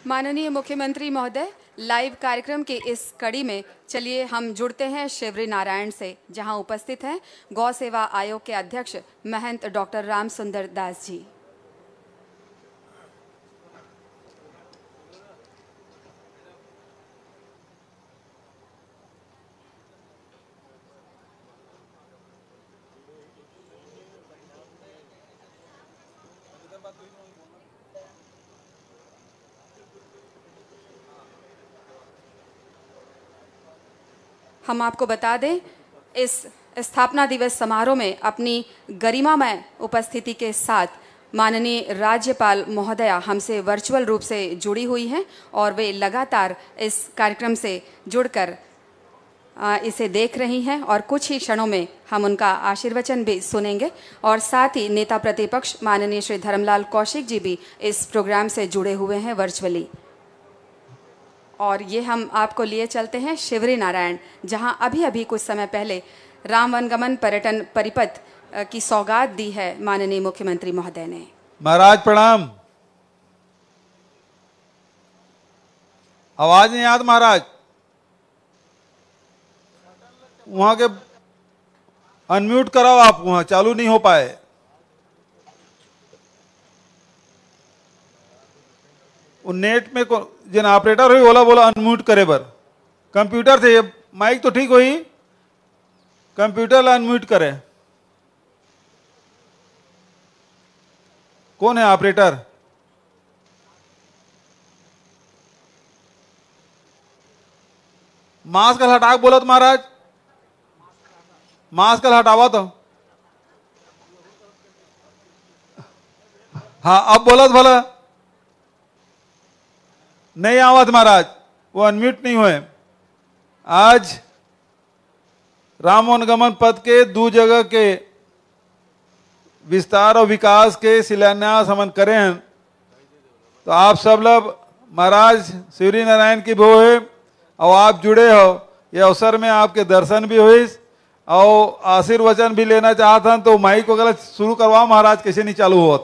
माननीय मुख्यमंत्री महोदय, लाइव कार्यक्रम के इस कड़ी में चलिए हम जुड़ते हैं शिवरी नारायण से, जहां उपस्थित हैं गौ सेवा आयोग के अध्यक्ष महंत डॉक्टर राम सुंदर दास जी। हम आपको बता दें, इस स्थापना दिवस समारोह में अपनी गरिमामय उपस्थिति के साथ माननीय राज्यपाल महोदया हमसे वर्चुअल रूप से जुड़ी हुई हैं और वे लगातार इस कार्यक्रम से जुड़कर इसे देख रही हैं और कुछ ही क्षणों में हम उनका आशीर्वचन भी सुनेंगे। और साथ ही नेता प्रतिपक्ष माननीय श्री धर्मलाल कौशिक जी भी इस प्रोग्राम से जुड़े हुए हैं वर्चुअली। और ये हम आपको लिए चलते हैं शिवरी नारायण, जहां अभी अभी कुछ समय पहले राम वनगमन पर्यटन परिपथ की सौगात दी है माननीय मुख्यमंत्री महोदय ने। महाराज प्रणाम। आवाज नहीं आती महाराज, वहां के अनम्यूट कराओ आप, वहां चालू नहीं हो पाए। नेट में जिन ऑपरेटर हुई बोला बोला अनम्यूट करे बर, कंप्यूटर से माइक तो ठीक हुई, कंप्यूटर ला अनम्यूट करे। कौन है ऑपरेटर? मास्क हटा बोलत महाराज, मास्क हटावा तो। हाँ अब बोलत भला नहीं आवत महाराज, वो अनम्यूट नहीं हुए। आज राम वनगमन पथ के दो जगह के विस्तार और विकास के शिलान्यास हम करे हैं, तो आप सब लोग महाराज शिवरी नारायण की भो है और आप जुड़े हो, ये अवसर में आपके दर्शन भी हुई और आशीर्वचन भी लेना चाहता हूं। तो माइक वगैरह शुरू करवाओ महाराज, कैसे नहीं चालू हो।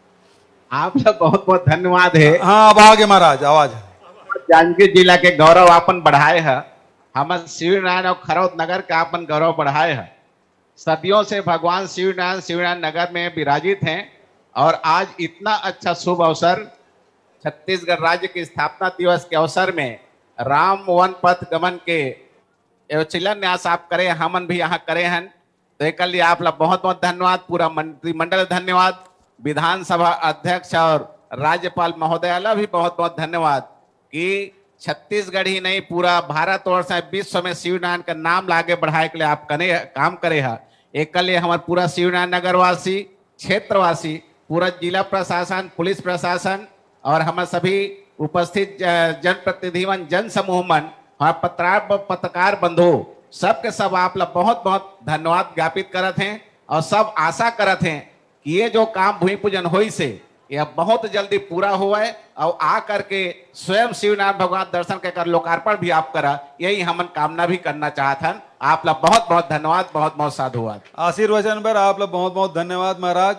आप सब बहुत बहुत धन्यवाद है। हाँ अब आगे महाराज आवाज। जांजगीर जिला के गौरव आपन बढ़ाए है, हम शिवरी नारायण और खरौद नगर का आपन गौरव बढ़ाए है। सदियों से भगवान शिवरी नारायण नगर में विराजित हैं और आज इतना अच्छा शुभ अवसर छत्तीसगढ़ राज्य की स्थापना दिवस के अवसर में राम वन पथ गमन के शिलान्यास आप करे, हमन भी यहाँ करे हैं। तो एक लिए आप लोग बहुत बहुत धन्यवाद, पूरा मंत्रिमंडल धन्यवाद, विधानसभा अध्यक्ष और राज्यपाल महोदया भी बहुत बहुत धन्यवाद कि छत्तीसगढ़ ही नहीं पूरा भारत और विश्व में शिवरी नारायण का नाम लागे बढ़ाए के लिए आप काम करे है। एक लिए हमारे पूरा शिवरी नारायण नगरवासी, क्षेत्रवासी, पूरा जिला प्रशासन, पुलिस प्रशासन और हमारे सभी उपस्थित जनप्रतिनिधिमन, जन समूह मन, हमारे पत्रकार बंधु सबके सब आप लोग बहुत बहुत धन्यवाद ज्ञापित करत हैं और सब आशा करत हैं कि ये जो काम भूमि पूजन हुई से यह बहुत जल्दी पूरा हुआ है और आ करके स्वयं शिव नारायण भगवान दर्शन कर लोकार्पण भी आप करा, यही हम कामना भी करना चाहते हैं। आप लोग बहुत बहुत धन्यवाद, बहुत बहुत साधुवाद। आशीर्वचन पर आप लोग बहुत बहुत धन्यवाद महाराज।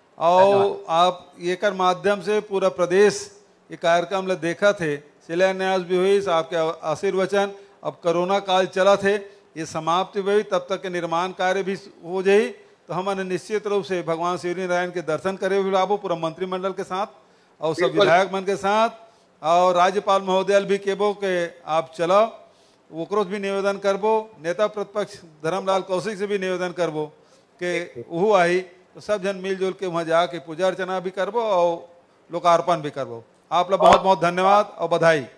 और आप ये कर माध्यम से पूरा प्रदेश ये कार्यक्रम ले देखा थे, शिलान्यास भी हुई, आपके आशीर्वचन। अब कोरोना काल चला थे, ये समाप्ति हुई, तब तक के निर्माण कार्य भी हो जाए, तो हमने निश्चित रूप से भगवान शिवरी नारायण के दर्शन करे हुए लाभो पूरा मंत्रिमंडल के साथ और सब विधायक मन के साथ। और राज्यपाल महोदय भी केबो के आप चलो, ओकरो भी निवेदन करबो, नेता प्रतिपक्ष धर्मलाल कौशिक से भी निवेदन करबो कि वो आई, तो सब जन मिलजुल के वहाँ जाके पूजा अर्चना भी करबो और लोकार्पण भी करबो। आप लोग बहुत बहुत धन्यवाद और बधाई।